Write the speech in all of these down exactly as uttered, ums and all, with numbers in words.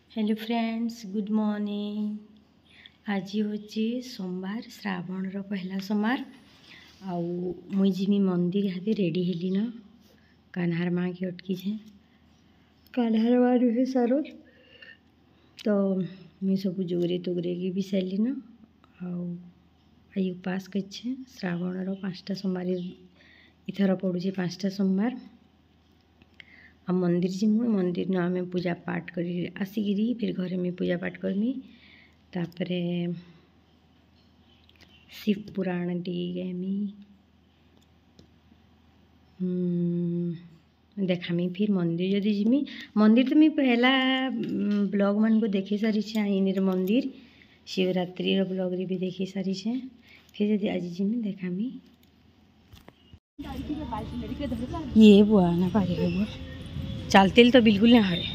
Hello friends, good morning. आज हूँ सोमवार, श्रावण रो पहला सोमवार। आउ मुई जिमी मंदिर हाथी रेडी हेली न। कान्हार माँ की अटकी है, कान्हार माँ रुहे सारो तो मुई सब जोगरे तुगरे की भी सैली न। आउ आई उपास कर श्रावण रो पाँचटा सोमवार इथर पड़ुचे पाँचटा सोमवार। आ मंदिर जीमु, मंदिर न आम पूजा पाठ कर आसिकी फिर घरे में पूजा पाठ करमी। तापरे शिव पुराण टी गमी देखामी। फिर मंदिर जदि जीमी मंदिर तो मुझे पहला ब्लॉग मान को देखी सारी इन मंदिर शिवरात्रि रो ब्लॉग रे भी देखी सारी। फिर जदि आज जीमी देखामी। ये बुआ ना पारे बुआ चलते तो बिल्कुल ना है।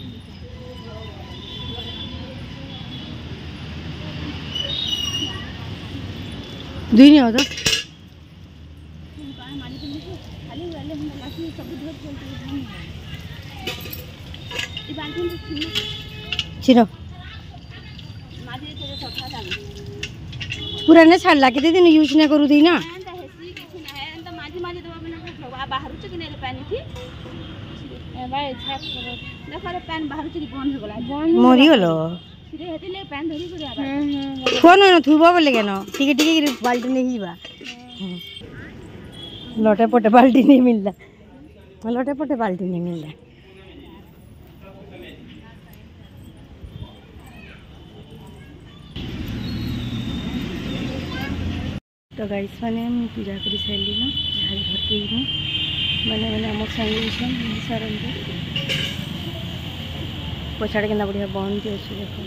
दुई नहीं होता चिरो पूरा ने छाड़ला के दिन यूज ना करू दी ना। मरी गल फोन थुब बोले केन टिके टिके बाल्टी नहीं जा लटे पटे बाल्टी नहीं मिलता, लटे पटे बाल्टी नहीं मिलता। तो गाइस मैंने पूजा कर सारी न घर के मैंने मैंने आम संगे सारे पछाड़ के बढ़िया बंद अच्छे देख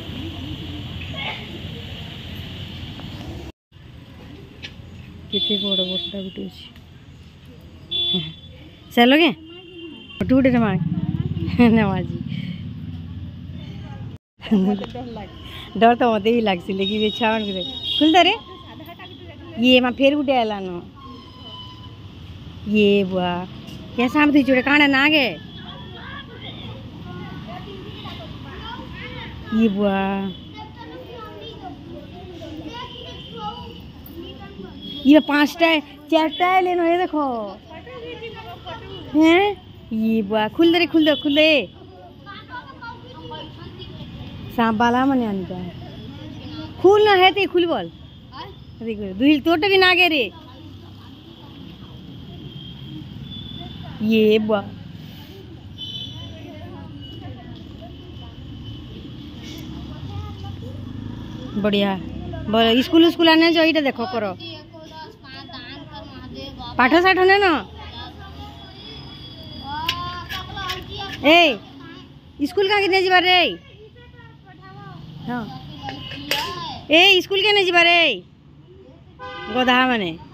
केते बड़ बड़टा गोटे अच्छे चलोगे फोटो गोटे नमा नमाजी डर तो मत भी लगे लेकिन छुआ खुल दे ये माँ फेर गोटे आला न ये बुआ क्या साम थी चोड़े काना ना गे ये बुआ ये पांचटा चारटा है लेनो ये देखो हैं। ये बुआ खुल दे खुल दे खुल दे सांप वाला मने आनता खुल ना है तो खुल बोल दुहिल तोटे भी ना गे रे। ये बुआ बढ़िया बोल स्कूल स्कूल आने जो ये देखो करो पाठ साठ ने ना ए स्कूल का कितने जीवा रे। हाँ ए स्कूल के नहीं जीवा रे गधा माने